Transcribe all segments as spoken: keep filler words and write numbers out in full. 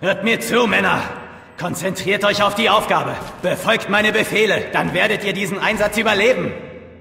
Hört mir zu, Männer! Konzentriert euch auf die Aufgabe. Befolgt meine Befehle, dann werdet ihr diesen Einsatz überleben.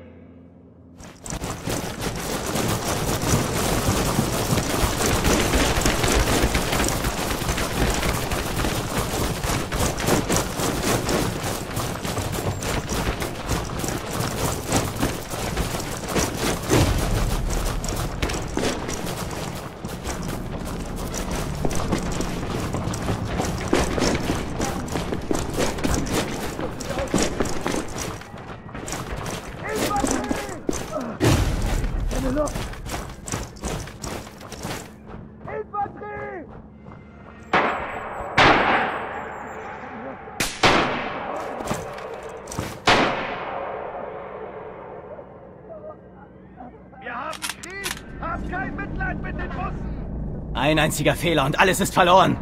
Kein Mitleid mit den Russen! Ein einziger Fehler und alles ist verloren.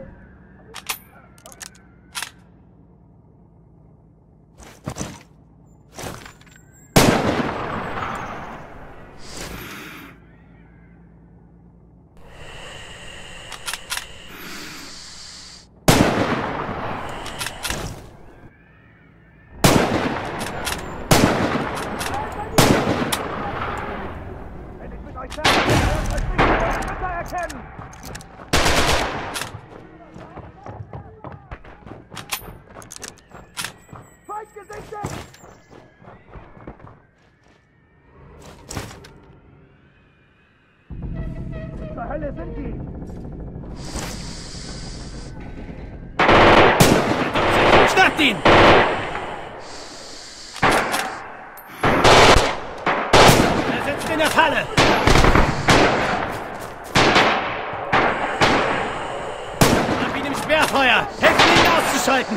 Zur Hölle sind die! Schnappt ihn! Er sitzt in der Falle! Nach ihm im Sperrfeuer! Helft ihn auszuschalten!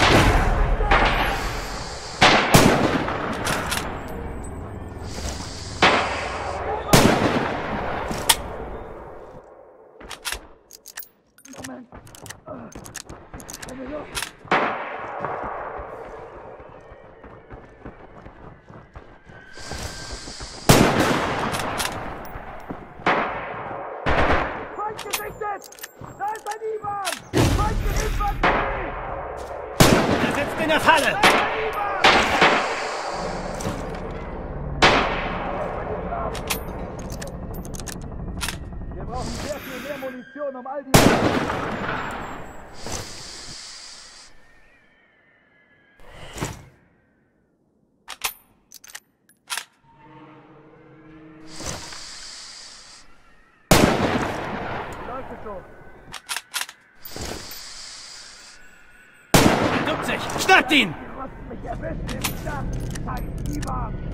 Da ist ein Ivan! Feindliche Infanterie! Er sitzt in der Falle! Wir brauchen sehr viel mehr Munition, um all die... Er duckt sich! Schnappt ihn! Du hast mich erwischt im Start! Scheiß Ivan!